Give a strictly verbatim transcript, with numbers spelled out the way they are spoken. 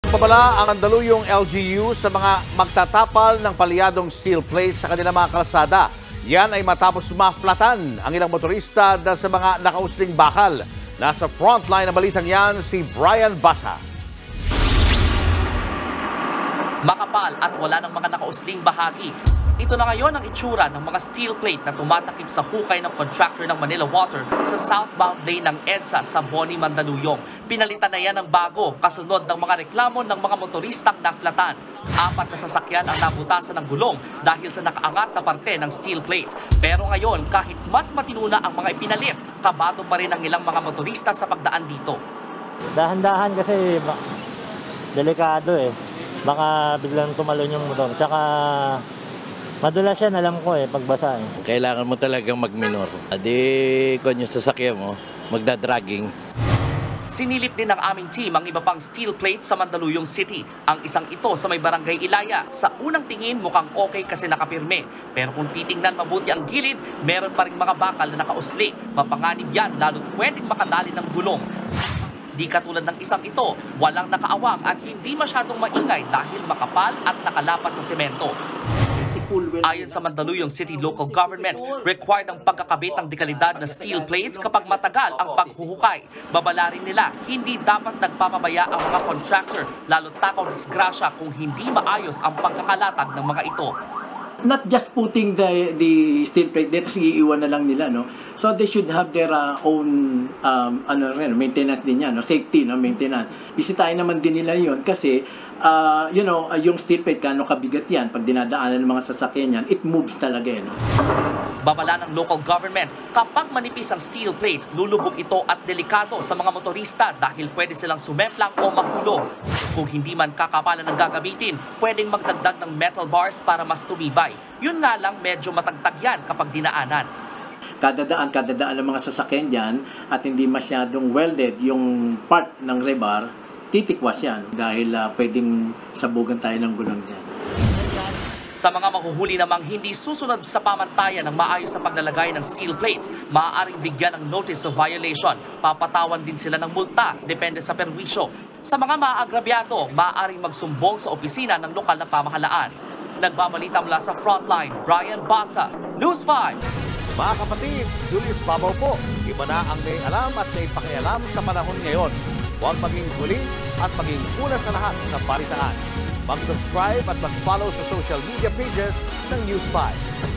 Babala ang Mandaluyong L G U sa mga magtatapal ng palyadong steel plates sa kanilang mga kalsada. Yan ay matapos maflatan ang ilang motorista dahil sa mga nakausling bakal. Nasa frontline ng balitang yan si Brian Basa. Makapal at wala ng mga nakausling bahagi. Ito na ngayon ang itsura ng mga steel plate na tumatakip sa hukay ng contractor ng Manila Water sa southbound lane ng EDSA sa Boni, Mandaluyong. Pinalitan na yan ng bago kasunod ng mga reklamo ng mga motoristang naflatan. Apat na sasakyan ang nabutasan ng gulong dahil sa nakaangat na parte ng steel plate. Pero ngayon, kahit mas matinuna ang mga ipinalit, kabado pa rin ang ilang mga motorista sa pagdaan dito. Dahan-dahan kasi delikado eh. Baka biglang tumalon yung motor. Tsaka madulas yan, alam ko eh, pagbasa eh. Kailangan mo talagang mag-minor. Adi, kung yung sasakyan mo, magdadragging. Sinilip din ng aming team ang iba pang steel plate sa Mandaluyong City. Ang isang ito sa may barangay Ilaya. Sa unang tingin mukhang okay kasi nakapirme. Pero kung titingnan mabuti ang gilid, meron pa rin mga bakal na nakausli. Mapanganib yan lalo't pwedeng makadali ng gulong. Di katulad ng isang ito, walang nakaawang at hindi masyadong maingay dahil makapal at nakalapat sa semento. Ayon sa Mandaluyong City Local Government, required ang pagkakabit ng dekalidad na steel plates kapag matagal ang paghuhukay. Babala rin nila, hindi dapat nagpapabaya ang mga contractor, lalo't takaw disgrasya kung hindi maayos ang pagkakalatag ng mga ito. Not just putting the the steel plate there, tapos iiwan na lang nila, no? So they should have their uh, own um, ano rin, maintenance din yan, no? Safety, no? Maintenance. Bisitahin naman din nila yon kasi uh, you know, uh, yung steel plate, kano kabigat yan, pag dinadaanan ng mga sasakyan yan, it moves talaga, eh, no? Babala ng local government, kapag manipis ang steel plate, lulubog ito at delikado sa mga motorista dahil pwede silang sumemplang o mahulog. Kung hindi man kakapalan ng gagamitin, pwedeng magdagdag ng metal bars para mas tumibay. Yun nga lang, medyo matagtag yan kapag dinaanan. Kadadaan, kadadaan ng mga sasakyan dyan at hindi masyadong welded yung part ng rebar, titikwas yan dahil uh, pwedeng sabugan tayo ng gulong dyan. Sa mga mahuhuli namang hindi susunod sa pamantayan ng maayos na paglalagay ng steel plates, maaaring bigyan ng notice of violation. Papatawan din sila ng multa, depende sa perwisyo. Sa mga maagrabyado, maaaring magsumbong sa opisina ng lokal na pamahalaan. Nagbabalita mula sa Frontline, Brian Basa, News five. Mga kapatid, Julius Babaw po. Iba na ang may alam at may pakialam sa panahon ngayon. Huwag maging huli at maging una sa lahat ng balitaan. Mag-subscribe at mag-follow sa social media pages ng News five.